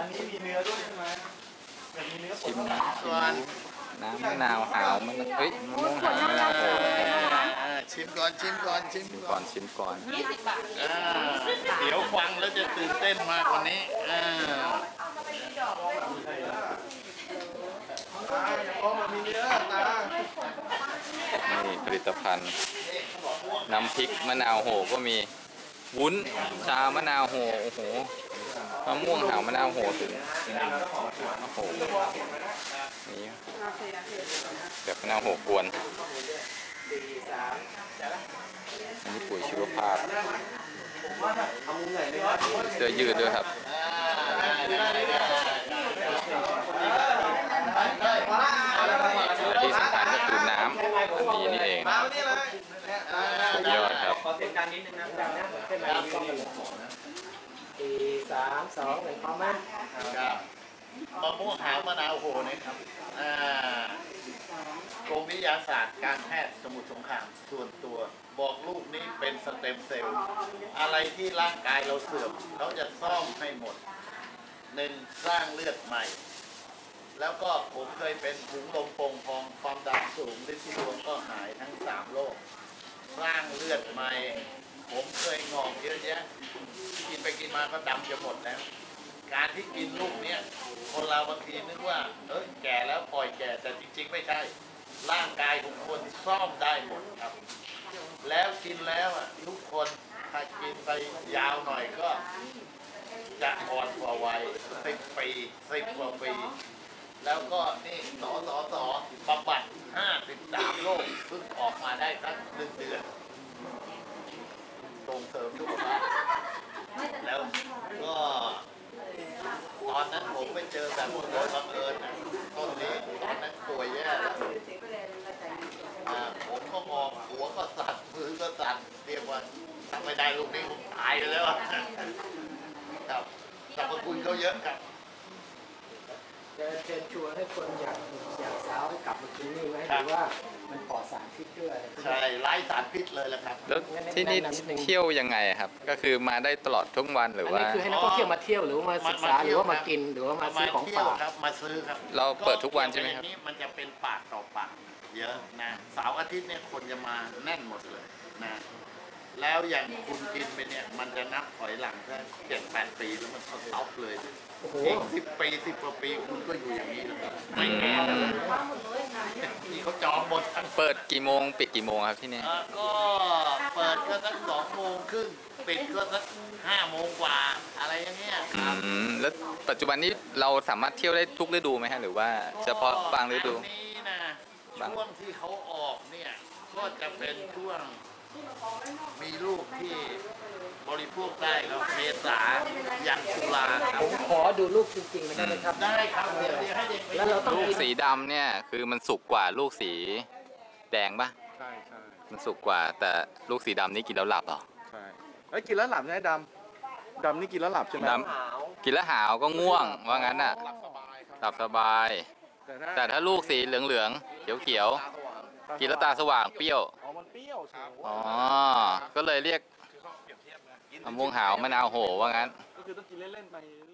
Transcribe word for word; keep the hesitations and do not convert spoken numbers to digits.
นนี้มีเนื้อด้วยใช่ไหมแบบมีเนื้อชิมส่วนน้ำมะนาวหาวมันเฮ้ยมะม่วงหาวมะนาวโหชิมก่อนชิมก่อนชิมชิมก่ก่ออน นชิมก่อนอ่าเดี๋ยวฟังแล้วจะตื่นเต้นมากกว่านี้อ่าตาอย่างอ้อมมีเนื้อตานี่ผลิตภัณฑ์น้ำพริกมะนาวโหก็มีวุ้นชามะนาวโหโอ้โหมะม่วงหาวมะนาวโหถึงโอ้โหนี่แบบมะนาวโหกวนอันนี้ปุ๋ยชีวภาพเสื้อยืดด้วยครับและที่สำคัญก็คือน้ำอันนี้นี่เองสุดยอดครับขอเสียงการนิดนึงนะดังนะเส้นไหนกล้องกันเลยสี่สามสองหนึ่งพร้อมไหมครับมะม่วงหาวมะนาวโหนะครับอ่ากรมวิทยาศาสตร์การแพทย์สมุทรสงครามส่วนตัว บอกลูกนี้เป็นสเต็มเซลล์อะไรที่ร่างกายเราเสื่อมเขาจะซ่อมให้หมดหนึ่งสร้างเลือดใหม่ แล้วก็ผมเคยเป็นถุงลมโป่งพองความดันสูงลิซิดวงก็หายทั้งสามโรคสร้างเลือดใหม่ ผมเคยงอกเยอะแยะกินไปกินมาก็ดำจะหมดแล้ว การที่กินลูกเนี้ยคนเราบางทีนึกว่าเออแก่แล้วปล่อยแก่แต่จริงๆไม่ใช่ ร่างกายของคนซ่อมได้หมดครับ แล้วกินแล้วอ่ะทุกคนถ้ากินไปยาวหน่อยก็จะอ่อนกว่าวัยสิบปีสิบกว่าปี แล้วก็นี่สอสอสอบำบัดห้าสิบสามโรคเพิ่งออกมาได้สักหนึ่งเดือนส่งเสริมสุขภาพแล้วก็ตอนนั้นผมไปเจอแบบโดยบังเอิญนะต้นนี้ตอนนั้นป่วยแย่แล้วอ่าผมก็มองหัวก็สั่นมือก็สั่นเรียกว่าถ้าไม่ได้ลูกนี้ผมตายไปแล้วอะครับสรรพคุณเขาเยอะครับจะเชิญชวนให้คนอยากอยากสาวให้กลับมากินนี่ไหมหรือว่ามันปลอดสารพิษด้วยใช่ไร้สารพิษเลยแหละครับแล้วที่นี่เที่ยวยังไงครับ ก็คือมาได้ตลอดทุกวันหรืออันว่านี้คือให้นักท่องเที่ยวมาเที่ยวหรือว่ามาศึกษาหรือว่ามากินหรือว่ามาซื้อของเที่ยวฝากครับมาซื้อครับเราเปิดทุกวันใช่ไหมครับก็อย่างนี้มันจะเป็นปากต่อปากเยอะนะเสาร์อาทิตย์เนี่ยคนจะมาแน่นหมดเลยนะแล้วอย่างคุณกินไปเนี่ยมันจะนับถอยหลังแค่เจ็ดแปดปีแล้วมันสต็อปเลยโอ้โหอีกสิบปีสิบกว่าปีคุณก็อยู่อย่างนี้นะครับไม่แก่แล้วนี่เขาจองหมดทั้งเปิดกี่โมงปิดกี่โมงครับที่นี่เอ่อก็เปิดก็สักสองโมงครึ่งปิดก็สักห้าโมงกว่าอะไรอย่างเงี้ยคอืรับมแล้วปัจจุบันนี้เราสามารถเที่ยวได้ทุกฤดูไหมฮะหรือว่าเฉพาะบางฤดูอันนี้นะบางช่วงที่เขาออกเนี่ยก็จะเป็นช่วงมีลูกที่บริโภคได้ครับเมษายันตุลาครับผมขอดูรูปจริงๆไม่ได้ไหมครับได้ครับเดี๋ยวเดี๋ยวให้เด็กไปแล้วเราต้องลูกสีดำเนี่ยคือมันสุกกว่าลูกสีแดงปะใช่ใช่มันสุกกว่าแต่ลูกสีดำนี่กินแล้วหลับเหรอใช่เอ้ยกินแล้วหลับใช่ไหมดำดำนี่กินแล้วหลับใช่ไหมดำกินแล้วหาวก็ง่วงว่างั้นอ่ะหลับสบายครับหลับสบายแต่ถ้าแต่ถ้าลูกสีเหลืองๆเขียวๆกินแล้วตาสว่างเปรี้ยวอ๋อมันเปรี้ยวครับอ๋อก็เลยเรียกมะม่วงหาวมะนาวโหว่างั้นก็คือต้องกินเล่นๆไป